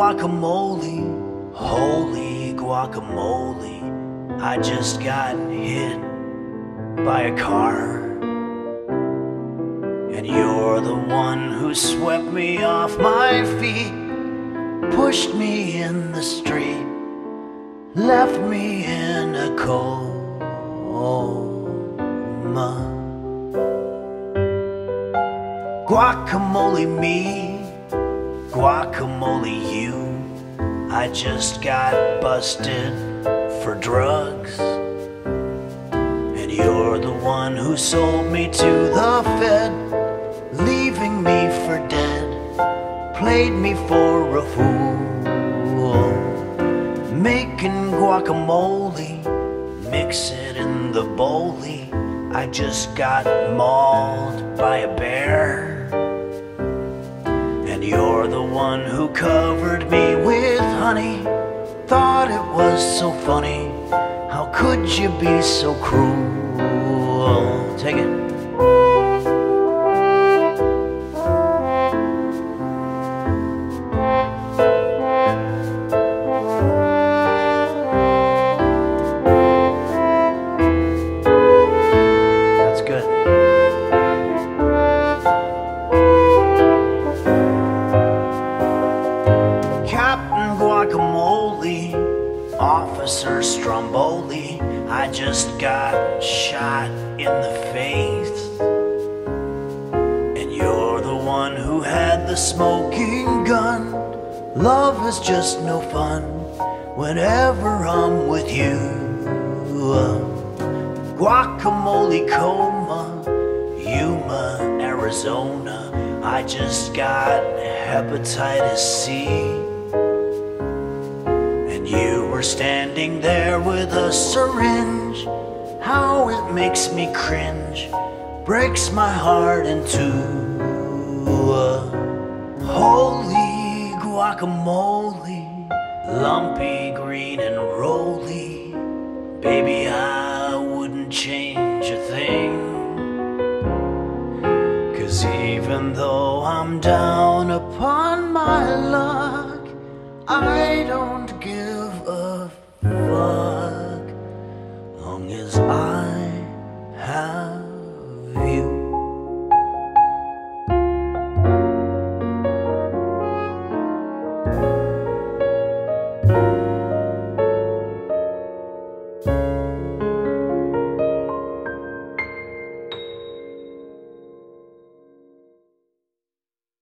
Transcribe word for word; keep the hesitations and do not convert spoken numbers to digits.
guacamole, holy guacamole. I just got hit by a car, and you're the one who swept me off my feet, pushed me in the street, left me in a coma. Guacamole me, guacamole you. I just got busted for drugs, and you're the one who sold me to the Fed, leaving me for dead, played me for a fool. Making guacamole, mix it in the bowlie. I just got mauled by a bear, and you're the one who covered me with honey. Thought it was so funny, how could you be so cruel? Take it. Guacamole, Officer Stromboli, I just got shot in the face, and you're the one who had the smoking gun. Love is just no fun whenever I'm with you. Guacamole coma, Yuma, Arizona, I just got hepatitis C. You were standing there with a syringe. How it makes me cringe, breaks my heart in two. Holy guacamole, lumpy, green and rolly. Baby, I wouldn't change a thing, 'cause even though I'm down upon my luck, I don't